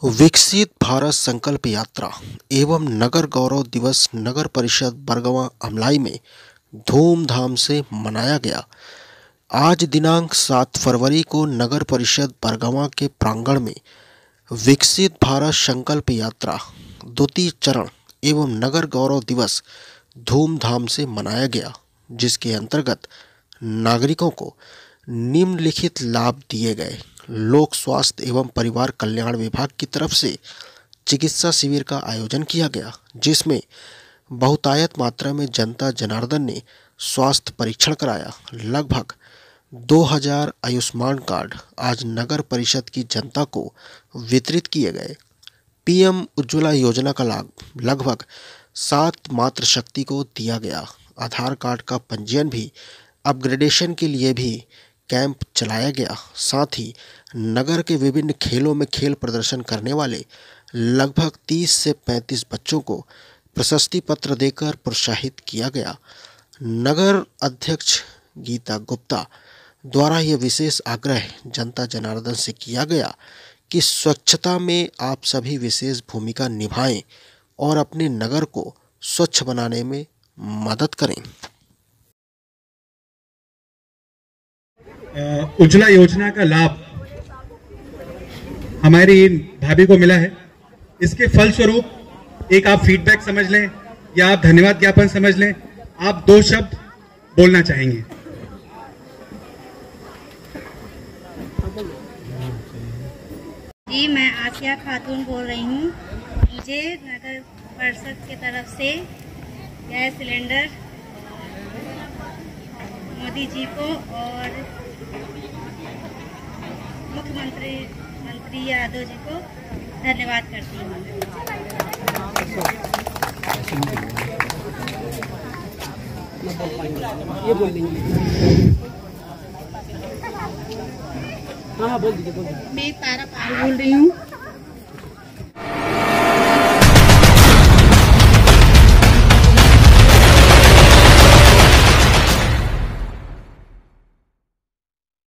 विकसित भारत संकल्प यात्रा एवं नगर गौरव दिवस नगर परिषद बरगवां अमलाई में धूमधाम से मनाया गया। आज दिनांक 7 फरवरी को नगर परिषद बरगवां के प्रांगण में विकसित भारत संकल्प यात्रा द्वितीय चरण एवं नगर गौरव दिवस धूमधाम से मनाया गया, जिसके अंतर्गत नागरिकों को निम्नलिखित लाभ दिए गए। लोक स्वास्थ्य एवं परिवार कल्याण विभाग की तरफ से चिकित्सा शिविर का आयोजन किया गया, जिसमें बहुतायत मात्रा में जनता जनार्दन ने स्वास्थ्य परीक्षण कराया। लगभग 2000 आयुष्मान कार्ड आज नगर परिषद की जनता को वितरित किए गए। पीएम उज्ज्वला योजना का लाभ लगभग 7 मातृशक्ति को दिया गया। आधार कार्ड का पंजीयन भी अपग्रेडेशन के लिए भी कैंप चलाया गया। साथ ही नगर के विभिन्न खेलों में खेल प्रदर्शन करने वाले लगभग 30 से 35 बच्चों को प्रशस्ति पत्र देकर प्रोत्साहित किया गया। नगर अध्यक्ष गीता गुप्ता द्वारा यह विशेष आग्रह जनता जनार्दन से किया गया कि स्वच्छता में आप सभी विशेष भूमिका निभाएं और अपने नगर को स्वच्छ बनाने में मदद करें। उज्ज्वला योजना का लाभ हमारी भाभी को मिला है। इसके फलस्वरूप एक आप फीडबैक समझ लें या आप धन्यवाद ज्ञापन समझ लें, आप 2 शब्द बोलना चाहेंगे। जी, मैं आसिया खातून बोल रही हूँ। मुझे नगर परिषद की तरफ से गैस सिलेंडर मोदी जी को और मंत्री यादव जी को धन्यवाद करती हूँ। ये बोल देंगे। हाँ बोल दीजिए। मैं तारा पाल बोल रही हूँ।